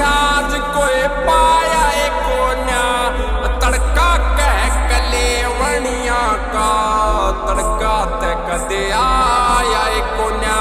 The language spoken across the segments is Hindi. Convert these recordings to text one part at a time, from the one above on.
छाज कोई पाया कोन्या तड़का कह कलेवनिया का तड़का ते कदे आया कोन्या।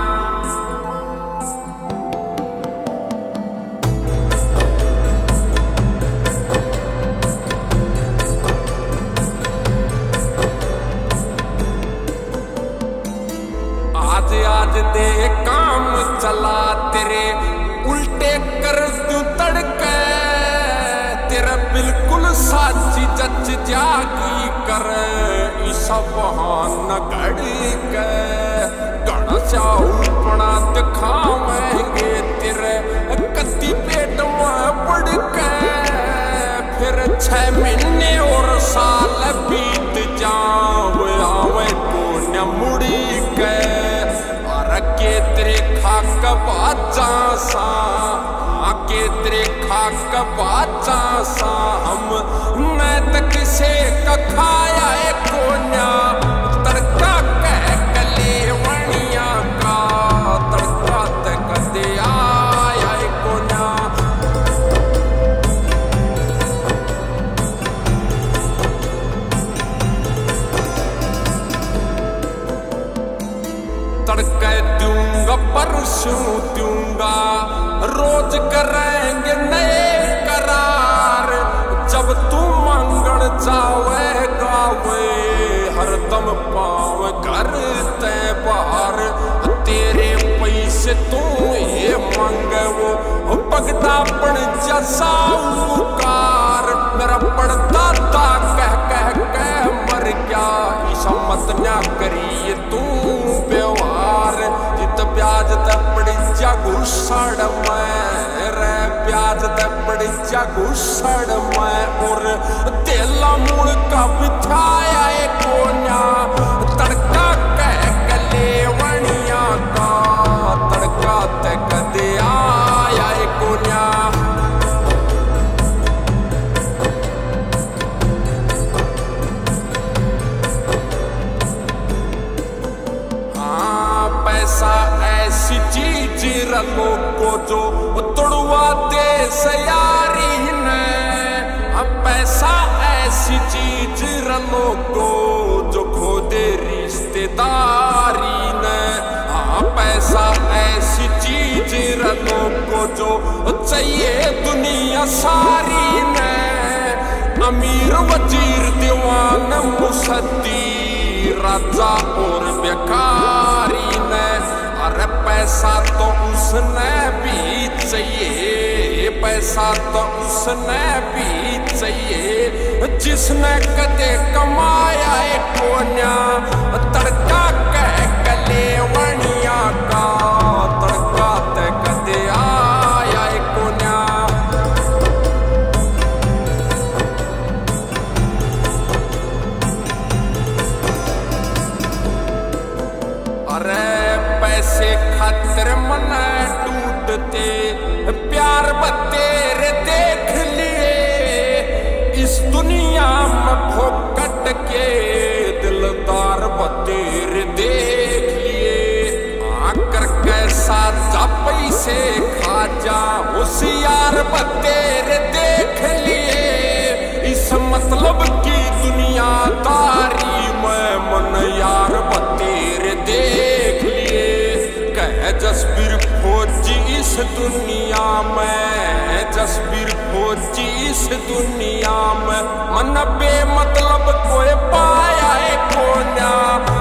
आज दे काम चला तेरे उल्टे कर दूं तड़के तेरा बिल्कुल साची जच जागी कर ईसा बहाना घड़ी के गड़ा चाऊपना दिखावेंगे तेरे कत्ती पेट में पड़ के फिर 6 महीने और साल बीत जावे आवे कोन्या मुड़ी के के तेरे खाक बाजा सा आके तेरे खाक बाजा सा हम मैं तक से खाया कोन्या तड़का कह कलेवनिया का तड़का तक दे आया कोन्या। तड़का दूंगा परसों दूंगा रोज करेंगे नए करार जब तू मंगल जावे गावे हरदम पाव घर ते बाहर तेरे पैसे तू ये मांगे वो पगड़ापन जैसा उकार मेरा पड़दादा कह कह कह मर गया ईसा मत ना करिए तू व्यवहार जित ब्याज ते पड़ी जा घुसड़ में रे ब्याज ते पड़ी जा घुसड़ में और तेला मूल का बिछाया कोन्या तड़का कह कलेवनिया का तड़का ते कदे आया कोन्या। पैसा ऐसी चीज रलो को जो तोड़वा दे सयारी ने पैसा ऐसी चीज रलो को जो खो दे रिश्तेदारी ने पैसा ऐसी चीज रलो को जो चाहिए दुनिया सारी ने अमीर वजीर दीवान मुसद्दी राजा और बेकारी ने अरे पैसा तो उसने भी चाहिए पैसा तो उसने भी चाहिए जिसने कदे कमाया कोन्या तड़का कह कलेवनिया का तड़का ते कदे आया कोन्या। अरे पैसे खातिर मन टूटते प्यार बतेरे देख लिए इस दुनिया में फोकट के दिलदार बतेरे देख लिए आकर कैसा जा पैसे खा जा होशियार बतेरे देख लिए इस मतलब की दुनियादारी में मन यार बतेरे देख लिए कह जसबीर फौजी इस दुनिया में जसबीर फौजी इस दुनिया में मन बे मतलब कोई पाया कोन्या